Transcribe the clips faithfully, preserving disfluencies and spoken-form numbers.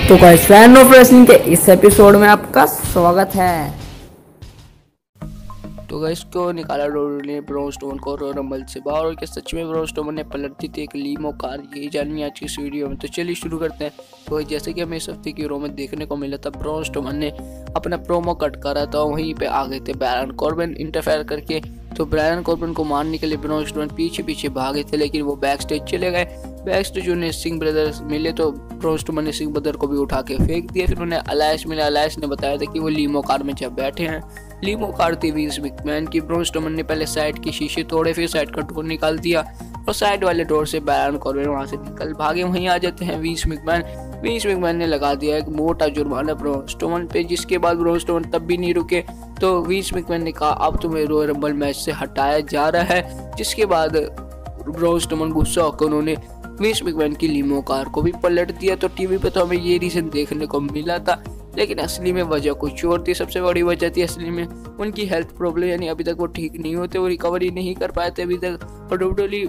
तो guys fan of wrestling के इस एपिसोड में आपका स्वागत है। तो गाइस को निकाला रोड ने ब्रॉन स्टोन को रॉयल रंबल से बाहर और क्या सच में ब्रॉन स्टोन ने पलट दी थी एक लीमो कार, यही जाननी आज की इस वीडियो में। तो चलिए शुरू करते हैं। तो जैसे कि हमें इस हफ्ते की रो में देखने को मिला था, ब्रॉन स्टोन ने अपना प्रोमो कट करा था, वहीं पे आ गए थे बैरन कॉर्बिन इंटरफेयर करके। तो बैरन कॉर्बिन को मारने के लिए ब्रॉन स्टोन पीछे पीछे भागे थे, लेकिन वो बैक स्टेज चले गए। बैक स्टेज उन्हें सिंह ब्रदर्स मिले तो ब्रॉन स्टोन ने सिंह ब्रदर को भी उठा के फेंक दिया। फिर उन्हें अलायस मिला, अलायस ने बताया था कि वो लीमो कार में जब बैठे हैं। लीमो कार थी विंस मैकमैन की। ब्रॉन स्टोमन ने पहले साइड के शीशे तोड़े, फिर साइड का डोर निकाल दिया और साइड वाले डोर से बैरन कॉर्बिन वहां से निकल भागे। वहीं आ जाते हैं विंस मैकमैन। विंस मैकमैन ने लगा दिया एक मोटा जुर्माना ब्रॉन स्टोमन पे, जिसके बाद ब्रॉन स्टोमन तब भी नहीं रुके। तो विंस मैकमैन ने कहा अब तुम्हें रॉयल रंबल मैच से हटाया जा रहा है, जिसके बाद ब्रॉन स्टोमन गुस्सा होकर उन्होंने विंस मैकमैन की लीमो कार को भी पलट दिया। तो टीवी पे तो हमें ये रीजन देखने को मिला था, लेकिन असली में वजह कुछ और थी। सबसे बड़ी वजह थी असली में उनकी हेल्थ प्रॉब्लम, यानी अभी तक वो ठीक नहीं होते, वो रिकवरी नहीं कर पाए थे अभी तक। और डब्ल्यूडब्ल्यूई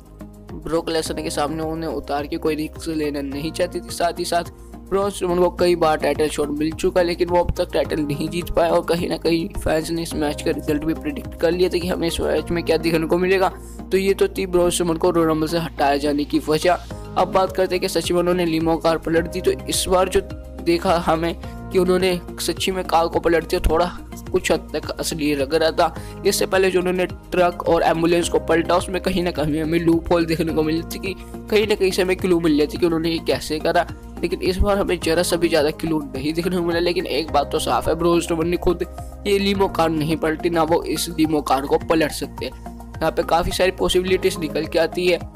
ब्रॉक लेसनर के सामने उन्हें उतार के कोई रिस्क लेना नहीं चाहती थी। साथ ही साथ ब्रॉन स्ट्रोमन को कई बार टाइटल शॉट मिल चुका, लेकिन वो अब तक टाइटल नहीं जीत पाए। और कहीं ना कहीं फैंस ने इस मैच का रिजल्ट भी प्रिडिक्ट कर लिया था कि हमें इस मैच में क्या देखने को मिलेगा। तो ये तो थी ब्रॉन स्ट्रोमन को रॉयल रंबल से हटाए जाने की वजह। अब बात करते हैं कि सच में उन्होंने लीमो कार पलट दी। तो इस बार जो देखा हमें कि उन्होंने सच्ची में कार को पलट दिया, थोड़ा कुछ हद तक असली लग रहा था। इससे पहले जो उन्होंने ट्रक और एम्बुलेंस को पलटा, उसमें कहीं ना कहीं हमें लूप होल देखने को मिली थी कि कहीं ना कहीं से हमें क्लू मिल जाती कि उन्होंने ये कैसे करा। लेकिन इस बार हमें जरा सा भी ज्यादा क्लू नहीं देखने को मिला। लेकिन एक बात तो साफ है, ब्रॉन स्ट्रोमन ने खुद ये लीमो कार नहीं पलटी, ना वो इस लीमो कार को पलट सकते। यहाँ पे काफी सारी पॉसिबिलिटीज निकल के आती है।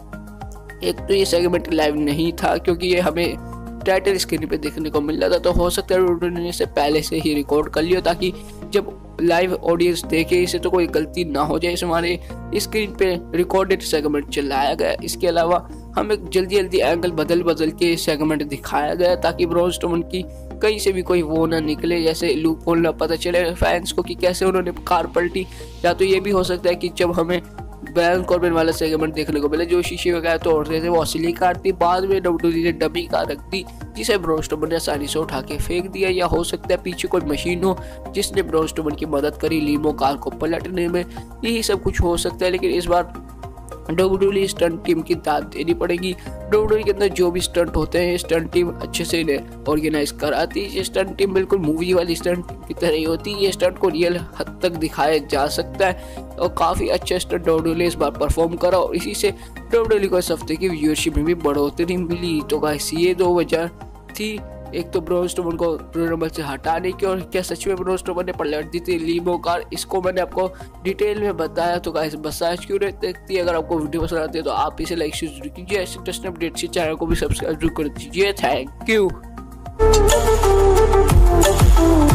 एक तो ये सेगमेंट लाइव नहीं था, क्योंकि ये हमें टाइटल स्क्रीन पे देखने को मिल रहा था। तो हो सकता है उन्होंने इसे पहले से ही रिकॉर्ड कर लिया, ताकि जब लाइव ऑडियंस देखे इसे तो कोई गलती ना हो जाए। इस हमारे स्क्रीन पे रिकॉर्डेड सेगमेंट चलाया गया। इसके अलावा हमें जल्दी जल्दी एंगल बदल बदल के सेगमेंट दिखाया गया, ताकि ब्रॉन स्ट्रोमन की कहीं से भी कोई वो ना निकले, जैसे लूप होल ना पता चले फैंस को कि कैसे उन्होंने कार पलटी। या तो ये भी हो सकता है कि जब हमें बैरन कॉर्बिन वाला सेगमेंट देखने को मिला, जो शीशे वगैरह तोड़ रहे थे वो असली कार थी, बाद में डब्ल्यूडब्ल्यूई ने डमी कार रख दी, जिसे ब्रॉन स्ट्रोमन ने आसानी से उठा के फेंक दिया। या हो सकता है पीछे कोई मशीन हो जिसने ब्रॉन स्ट्रोमन की मदद करी लीमो कार को पलटने में, यही सब कुछ हो सकता है। लेकिन इस बार डब्ल्यूडब्ल्यूई स्टंट टीम की दाद देनी पड़ेगी। डब्ल्यूडब्ल्यूई के अंदर जो भी स्टंट होते हैं स्टंट टीम अच्छे से इन्हें ऑर्गेनाइज कराती है। ये स्टंट टीम बिल्कुल मूवी वाली स्टंट की तरह ही होती है। ये स्टंट को रियल हद तक दिखाया जा सकता है और काफ़ी अच्छे स्टंट डब्ल्यूडब्ल्यूई इस बार परफॉर्म करा, और इसी से डब्ल्यूडब्ल्यूई को इस हफ्ते की व्यूअरशिप में भी बढ़ोतरी मिली। तो गाइस ये दो वजह थी, एक तो ब्रॉन स्ट्रोमन को रॉयल रंबल से हटाने की, और क्या सच में ब्रॉन स्ट्रोमन ने पलट दी थी लीमो कार, इसको मैंने आपको डिटेल में बताया। तो गाइस बस आज क्यों देखती है, अगर आपको वीडियो पसंद आती है तो आप इसे लाइक जरूर कीजिए। ऐसे इंटरेस्टिंग अपडेट से चैनल को भी सब्सक्राइब जरूर कर दीजिए। Thank you.